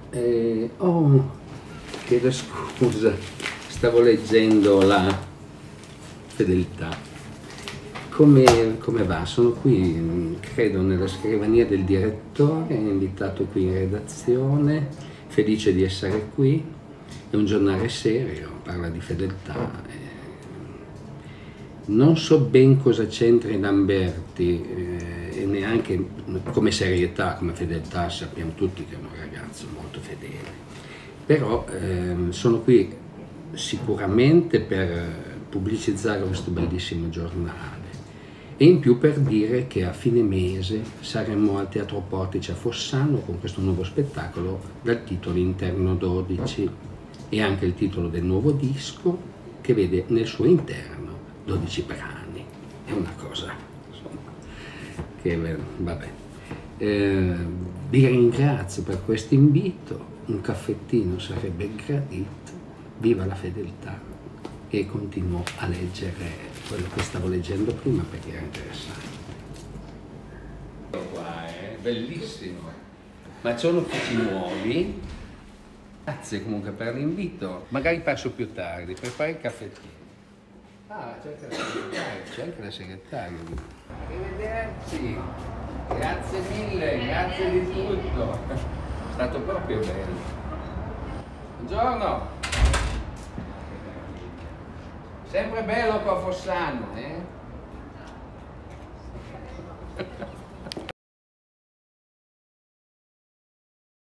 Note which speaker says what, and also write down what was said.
Speaker 1: Chiedo scusa, stavo leggendo la fedeltà. Come va? Sono qui, credo, nella scrivania del direttore, invitato qui in redazione, felice di essere qui. È un giornale serio, parla di fedeltà. Non so ben cosa c'entri Lamberti e neanche come serietà, come fedeltà, sappiamo tutti che è un ragazzo molto fedele. Però sono qui sicuramente per pubblicizzare questo bellissimo giornale e in più per dire che a fine mese saremo al Teatro Portici a Fossano con questo nuovo spettacolo dal titolo Interno 12 e anche il titolo del nuovo disco che vede nel suo interno 12 brani. È una cosa, insomma, che vabbè. Vi ringrazio per questo invito, un caffettino sarebbe gradito, viva la fedeltà e continuo a leggere quello che stavo leggendo prima perché era interessante. Qua è bellissimo, ma sono uffici nuovi. Grazie comunque per l'invito, magari passo più tardi, prepara il caffettino. Ah, c'è anche la segretaria, c'è anche la segretaria. Arrivederci, grazie mille, grazie di tutto. È stato proprio bello. Buongiorno. Sempre bello qua a Fossano, eh?